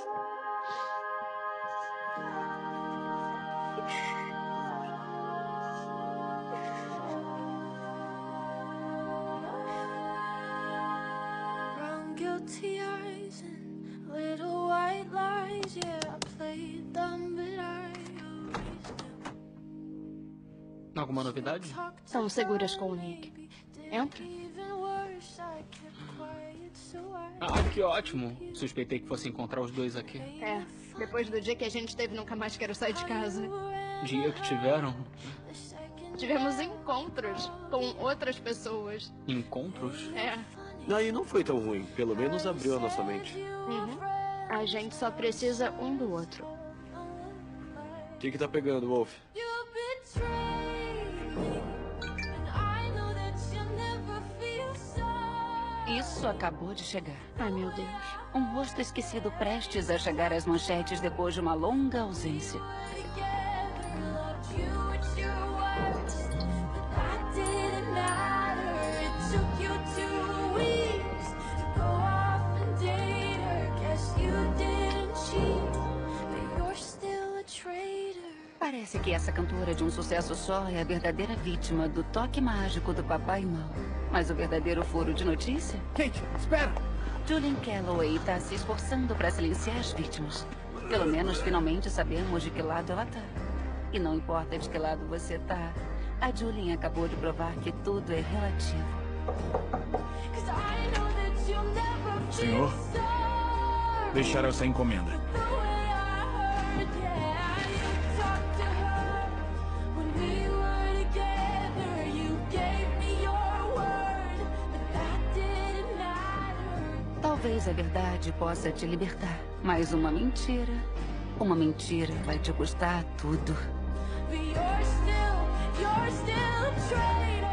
Brown guilty eyes and little white lies. Yeah, I played them, but I erased them. Alguma novidade? Estão seguras com o Nick. Entra. Even worse, I kept quiet, so I Ah, que ótimo. Suspeitei que fosse encontrar os dois aqui. É, depois do dia que a gente teve, nunca mais quero sair de casa. Dia que tiveram Tivemos encontros com outras pessoas. encontros? É. Aí não foi tão ruim. Pelo menos abriu a nossa mente. Uhum. A gente só precisa um do outro. O que tá pegando, Wolf? You betrayed me, and I know that you'll never feel sorry. Isso acabou de chegar. Ai, meu Deus. Um rosto esquecido prestes a chegar às manchetes depois de uma longa ausência. Together, loved you at your worst, but that didn't matter. It took you 2 weeks to go off and date her. Guess you didn't cheat, but you're still a traitor. Parece que essa cantora de um sucesso só é a verdadeira vítima do toque mágico do Papai Mal. Mas o verdadeiro furo de notícia? Kate, espera! Julian Calloway está se esforçando para silenciar as vítimas. Pelo menos, finalmente sabemos de que lado ela tá. E não importa de que lado você tá, a Julian acabou de provar que tudo é relativo. 'Cause I know that you'll never feel Senhor, sorry. deixar essa encomenda. The way I heard, yeah, you talked to her when we were together. You gave me your word, but that didn't matter. Talvez a verdade possa te libertar, mas uma mentira vai te custar tudo. But you're still a traitor.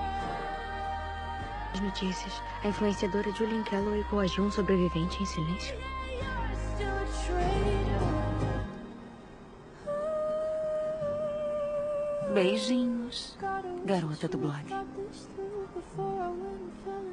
As notícias. A influenciadora Julian Calloway coagiu um sobrevivente em silêncio. You're still a traitor. Beijinhos, garota do blog. Thought this through before I went and fell